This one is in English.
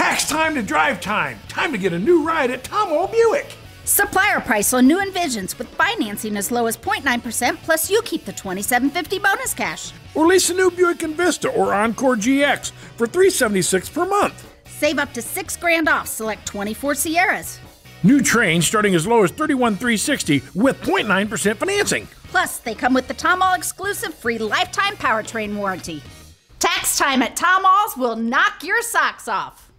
Tax time to drive time. Time to get a new ride at Tom Ahl Buick. Supplier price on new Envisions with financing as low as 0.9%, plus you keep the $2,750 bonus cash. Or lease a new Buick Envista or Encore GX for $376 per month. Save up to $6,000 off select 24 Sierras. New trains starting as low as $31,360 with 0.9% financing. Plus, they come with the Tom Ahl exclusive free Lifetime Powertrain Warranty. Tax time at Tom Ahl's will knock your socks off.